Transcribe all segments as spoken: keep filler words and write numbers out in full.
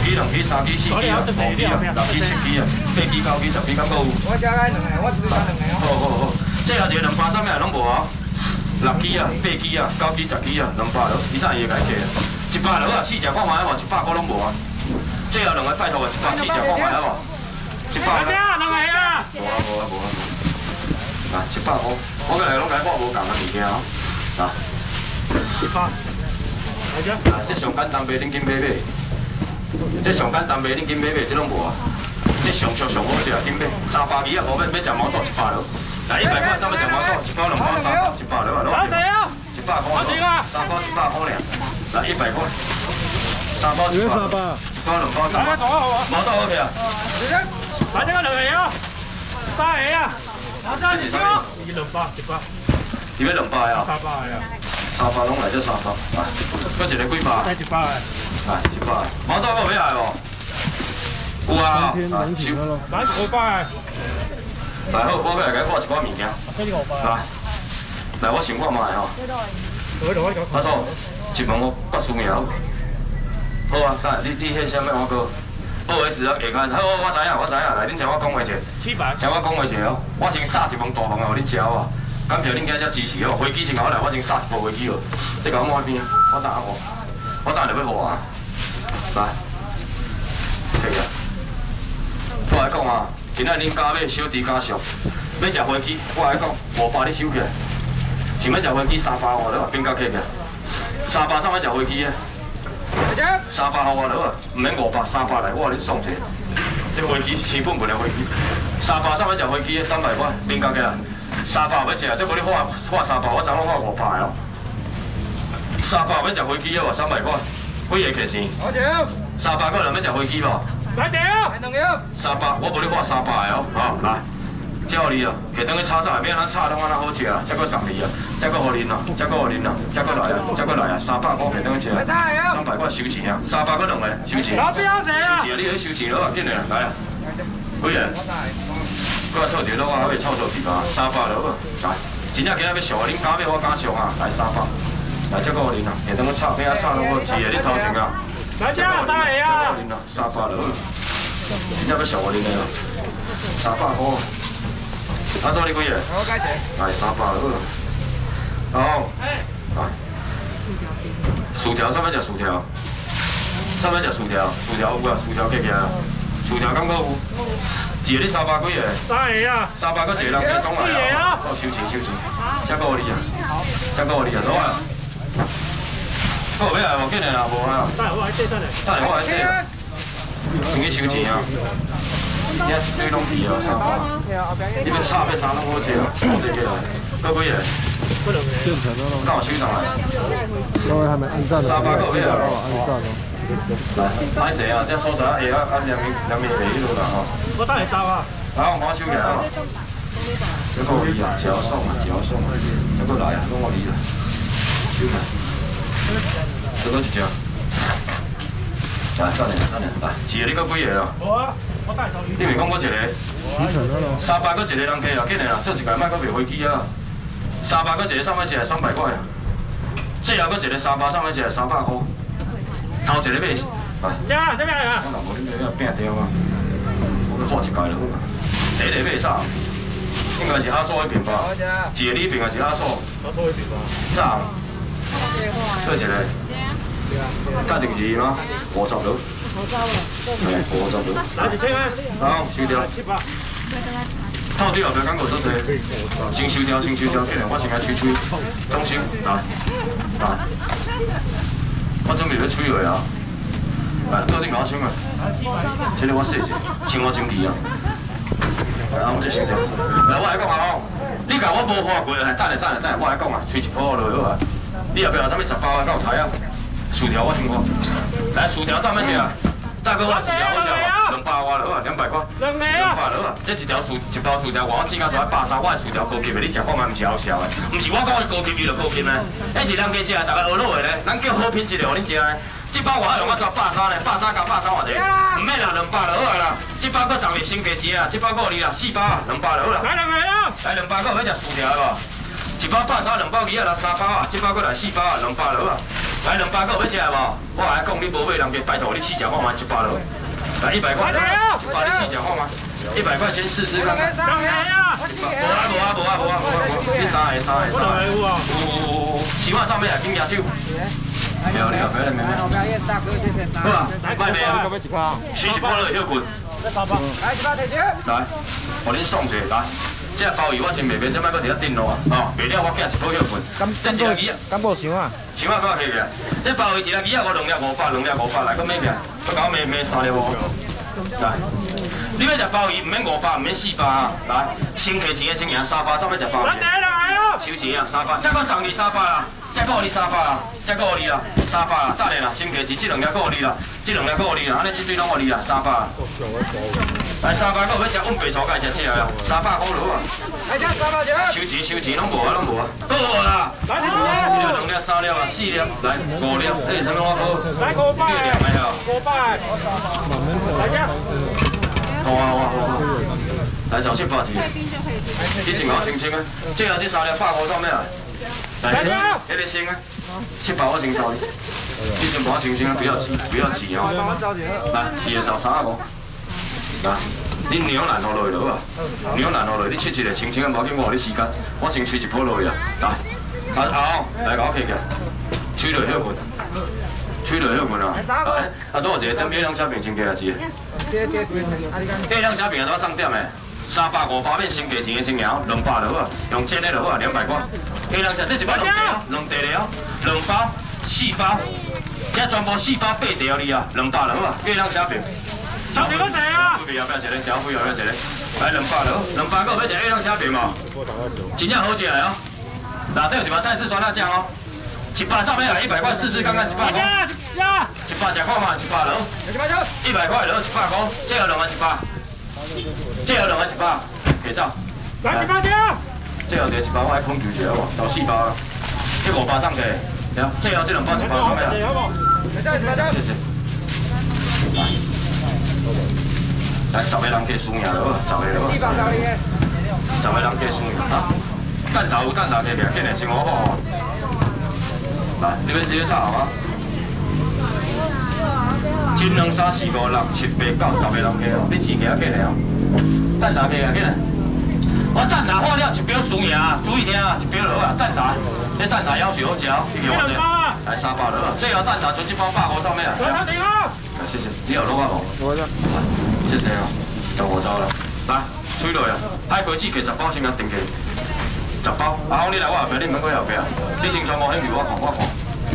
支、两支、三支、四支啊，五支啊，六支、七支啊，八支、九支、十支，敢够有？ 我加来两个，我只加两个。 好好好，这后一个两百三咩拢无啊？六支啊、八支啊、九支、十支啊，两百了，伊啥伊会甲价？一百了啊，四只看卖好无？一百块拢无啊。最后两个拜托个一百四只看卖好无？一百了。两个啊。无啊无啊无啊。来一百块，我个来拢甲我无共个物件哦。啊。一百。来只。啊，这上简单卖，恁紧买买。这上简单卖，恁紧买买，这拢无啊。这上上上好食，紧买。三百二啊，无要要食毛肚一百了。来一百块，三百食毛肚，一包两包三包，一百了啊，拢。一百块，三包一百块俩。来一百块。三包一百。三包。一包两包三包。毛肚好吃啊。来这个两个啊，三个啊。这是啥物？伊两百，一百。伊要两百啊？三百啊。三百拢来这三百，来，搁一个几百？一百个。来一百个。毛肚有要来无？有啊。来，收。来五百个。来好，我要来甲看一寡物件。来，来我先看卖吼。阿嫂，一问我决输赢。好啊，等下你你迄啥物我讲？不好意思啊，下间好，我知影，我知影，来恁听我讲话者。七百。听我讲话者哦，我先杀一份大饭互恁食哦。感谢恁今遮支持哦，飞机先甲我来，我先杀一部飞机哦。这甲我摸边，我等下我，我等下就要付啊。来，摕啊。我来讲啊，今仔恁家要小弟家属，要食飞机，我来讲五百你收起来。想要食飞机三百我了，变价客起来。三百上要食飞机啊。三百互我了啊，唔免五百，三百来，我甲恁送一个。这飞机是成本不了飞机，三百上要食飞机，三百块变价起来。三百要食，这无你花花三百，我昨我花五百哦。三百要食飞机啊，三百块，几个客钱？好少。三百个人要食飞机无？来少。两个。三百，我无你花三百哦，好来。这互你哦，摕等去炒菜，免咱炒拢安那好食啊，再搁送你啊，再搁互恁哦，再搁互恁哦，再搁来啊，再搁来啊，三百块摕等去食。三百块收钱啊，三百个两个收钱。老表姐啊！收钱啊，你去收钱了啊，紧嘞，来啊，几个？搁来凑一个落啊，可以凑凑几吧，三百了啊，来，真正今仔要上啊，恁敢要我敢上啊，来三百，来再搁互恁啊，摕等去炒，边仔炒拢好吃的，恁头前啊。来这三个啊！再搁互恁啊，三百了啊，真正要上我恁的哦，三百块。阿嫂，你几个？我解一。来三百了，好。来。薯条，啥物食薯条？啥物食薯条？薯条有啊，薯条客起啊。薯条敢搁有？一个你三百几个？三个啊。三百搁一个人加总来啊。好，收钱收钱。再搁互你啊。再搁互你啊，走啊。搁有要来无？紧来啦，无啊。等下我来缀等下。等下我来缀。先去收钱啊。你一堆拢皮哦，三百。你要炒要啥拢好食哦，好食起来。搁几个？正常的咯。刚好收上来。各位还没按赞的，三百个要按赞哦。来，歹势啊，这所在下啊，按两面两面地迄度啦吼。我等下走啊。好，我收起来啊。再搁你啊，超爽啊，超爽啊。再搁来啊，拢我你啦。收起来。再搁一只。来，等下等下，来，一个你搁几个啊？无啊。你咪讲我一个，三百个一个人客啊，紧的啦，做一个卖搁卖飞机啊。三百个一个上尾一个三百块啊，最后搁一个三百上尾一个三百块，头一个买，来。这啊，这边啊。我若无你买要拼掉啊，我去画一界就好啊。第一个买啥？应该是阿嫂迄边吧？一个你边还是阿嫂？阿嫂迄边吧。啥？做一个。决定是吗？五十了。哎，五十了。来一千啊！好，收掉。套对后壁感觉做济，先收掉，先收掉，紧来，我先来吹吹，总收，来，来，我准备要吹落啊，来，到你咬枪啊，这个我试一下，青蛙经济啊，来，我这收掉，来，我来讲啊吼，你甲我无花过，来，等下等下等下，我来讲啊，吹一波落好啊，你后壁有啥物十包啊，到台啊？薯条我听过，来薯条怎么食啊？再搁我薯条我食嘛，两百外落啊，两百块，两百落啊。这一条薯一包薯条，我整到出来百三，我的薯条高级的，你食看卖唔是好笑的，唔是我讲的高级伊就高级呢，迄是人家食，大家学落的咧，咱叫好品质的，互恁食呢。这包我用我做百三咧，百三加百三偌济，唔免啦，两百就好啊啦。这包搁送你新价钱啊，这包搁你啦，四包啊，两百就好啦。来两个啊！来两百个要食薯条无？一包百三，两包二啊，来三包啊，这包搁来四包啊，两百就好啊。 来两百个要吃无？我来讲，你无买人家拜托你试食看卖一百落。来一百块，一百你试食看卖。一百块先试试看看。 三个啊！ 无啊无啊无啊无啊无啊！你三个三个三个。有有有，起码上面啊，紧举手。没有没有，没有没有。 好，表演大哥，谢谢。 好啊，卖没啊？取一包落去滚。 来，一包提酒。 来，我恁送一个来。这鲍鱼我先卖卖，这摆搁伫遐顶路啊，哦，卖了我寄一包去滚。这一个鱼啊， 敢无想啊？ 想啊，搁起起来。这鲍鱼一个鱼啊，我两粒五百，两粒五百来，搁买起来，搁搞卖卖三粒五。来，你要食鲍鱼，唔免五百，唔免四百啊。来，先提钱的先赢三百，怎要食鲍鱼？收钱啊，三百，再搁送你三百啊，再搁你三百啊，再搁你啦，三百啊，等下啦，先提钱，这两粒搁你啦，这两粒搁你啦，安尼这堆拢你啦，三百啊。来三百个要食温白菜，该食起来啊，三百块落啊。 来吃三百钱。 收钱收钱，拢无啊拢无啊，都无啦。来，一粒两粒三粒啊，四粒，来五粒，这是啥物我好？ 来五百。 六粒没有？ 五百。来吃。 好啊好啊好啊。来找七八钱。你先搞清清啊，这下这三粒百块做咩啊？来，迄个先啊，七百我先找你。你先把清清啊，不要急，不要急哦。来，一个找三啊五。来，你牛腩好落去落啊！牛腩好落去，你切一个清清啊，无紧，我互你时间，我先吹一波落去啊！来，啊后来甲我起起，吹落休困，吹落休困啊！来，啊多少一个？这两小饼先加啊一个。这这这两小饼啊，多上点诶？三百五百面先加钱的先赢，两百落啊，用煎的落啊，两百块。黑两小这一包两地啊，两地了，两包四包，这全部四包八地了你啊，两百落啊，黑两小饼。小饼要一啊！不要不要一个，小不要不要一个，来两百了，两百个要一个 A 两小饼嘛，真正好食的哦。哪底有一包泰式酸辣酱哦？一百上面来一百块试试看看，一百块。一百吃看嘛，一百了。一百块了，一百块，这有两个一百，这有两个一百，给照。来一百张。这有一包我爱控制一下哦，找四包啊。这五包上去，对，这有这两包一包上面来。谢谢。来。来，十个人计输赢了，十个了。十个人计输赢啊！蛋头有蛋头摕起来，紧来生活好哦。来，你要你要炒啊？一、两、三、四、五、六、七、八、九，十个人计哦，你钱计啊紧来哦。蛋头摕起来紧来。我蛋头好了，一表输赢，注意听啊，一表落啊，蛋头，这蛋头要求好食，一个我这。来三百了，最后蛋头存一包百五上面啊。谢谢，你有落啊无？我这。谢谢哦，就五包了。来，吹落啊！海葵子摕十包先甲订起，十包。阿红你来我后壁，你唔免过后壁啊！你先全部兴趣我看，我看。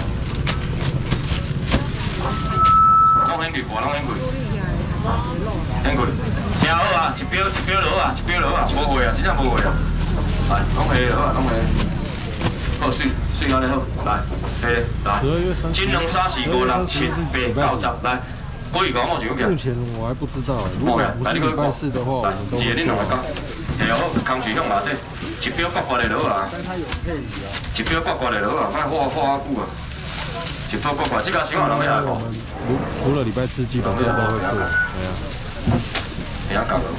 拢兴趣，我拢兴趣。兴趣，听好啊！一表一表落啊，一表落啊，无会啊，真正无会啊。来，拢下落啊，拢下。好水，水安尼好，来，下来。一、两、三、四、五、六、七、八、九、十，来。可以讲我就目前我还不知道，如果不是礼拜四的话，我们都会做。 系哦，空水向内底，一表刮刮的落啊，一表刮刮的落啊，卖画画久啊，一表刮刮，这个小人要来无？ 除了礼拜四，基本上都会做。对啊。 会晓搞了。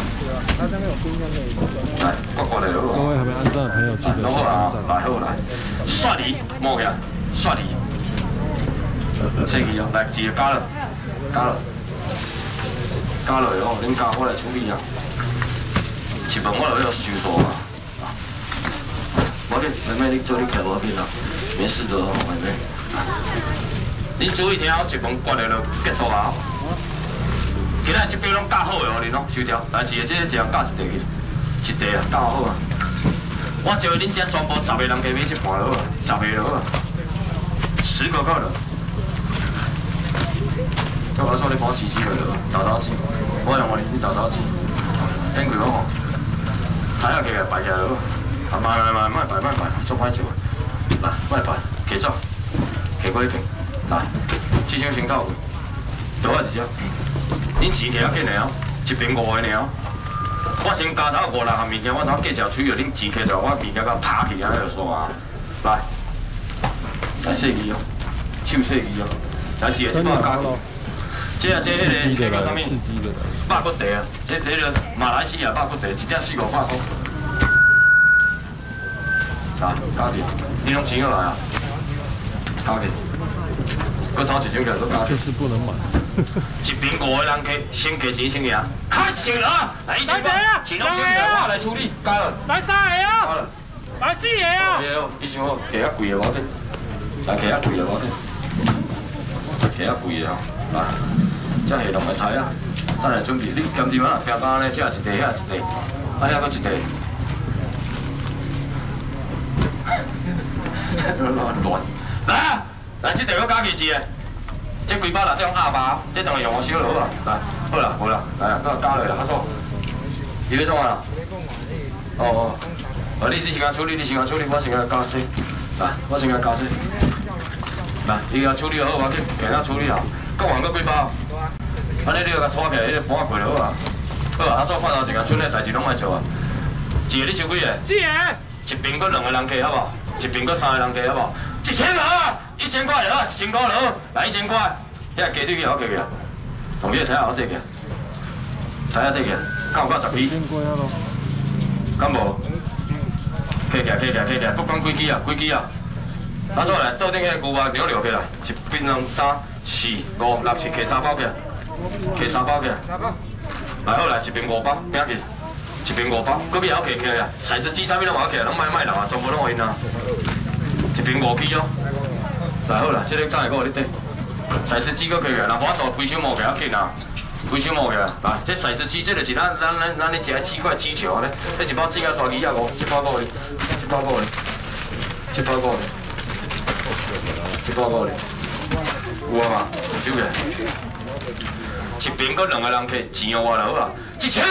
来，刮刮的落。 各位还没按赞的朋友，记得按赞。 来好来，蒜梨摸起来，蒜梨，生鱼哦，来一个加了。加落，加落哦，恁加我来处理啊。一问我就要收数啊。我你妹妹，你做你徛无边啊？没事的哦，妹妹。你注意听，一问刮了就结束啊。今仔这边拢加好的哦，恁拢收条。来，一个这个一人加一地去，一地啊，加好啊。我招恁遮全部十个人加买一盘落啊，十个落啊，十个够了。我我说你帮我试试佢咯，找找钱，我用我哋你找找钱，聽佢講學，睇下佢嘅擺起來咯，啊買買買買擺買擺，做歹做，嗱買擺，企走，企過呢邊，嗱，至少先到位，倒下一隻，恁錢企啊緊嚟哦，一邊五個呢哦，我先加頭五六項物件，我頭計條取咗恁錢企條，我物件甲拍起啊喺度數啊，來，來細魚哦，手細魚哦，來一個一百加。这啊，这迄个迄个啥物？肉骨茶啊，这这个马来西亚肉骨茶，一只四五百块。啊，加点，你拢钱过来啊？加点。 佮炒一种叫做加钱。 就是不能买。 一边五个人客，先加钱先赢，开钱了，来一千块，钱拢先来，我来处理，加了。 来三个啊！来四个啊！ 对哦，以前我摕较贵的我得，来摕较贵的我得，摕较贵的哦，来，这下两个菜啊，等下准备，你咸甜啊，标干咧，这一地，遐一地，啊遐搁一地。 乱，来啊！来，这地我加几支的，这几百六这种鸭巴，这当然用我小佬啊！来，好啦，好啦，来啊，搁加落来，阿叔，你要创啊？哦哦，啊，你你先甲处理，你先甲处理，我先甲加水，来，我先甲加水，来，你甲处理好，我紧，其他处理好，搁还搁几包？安尼你要甲拖起来，你搬过就好啊。好啊，阿叔看头一个村的代志拢爱做啊。一个你收几个？ 四个。 一边搁两个人客好无？一边搁三个人客好无？一千了啊！一千块了啊！一千块了，来一千块。遐鸡腿去好摕起来，同你睇下好摕起来，睇下摕起来，敢有够十支？敢无？摕起来，摕起来，摕起来，不管几支啊，几支啊？拿出来，倒顶迄牛肉了了起来，一、二、三、四、五、六、七，摕三包起来，摕三包起来。三包。来好来，一边五包，拼去。 一边五包，搁边还摕起来，骰子机啥物拢还起来，拢卖卖人啊，全部拢互因啊。一边五支哦，来好啦，这个等下搁互你缀。骰子机搁起来，若无法度规手摸起来紧啊，规手摸起来。来，这骰子机这就是咱咱咱咱咧食鸡块鸡球咧，这一包鸡啊刷二啊五，一包搁互你，一包搁互你，一包搁互你，一包搁互你，有啊嘛？有收起来。一边搁两个人客，钱用我就好啊，一千。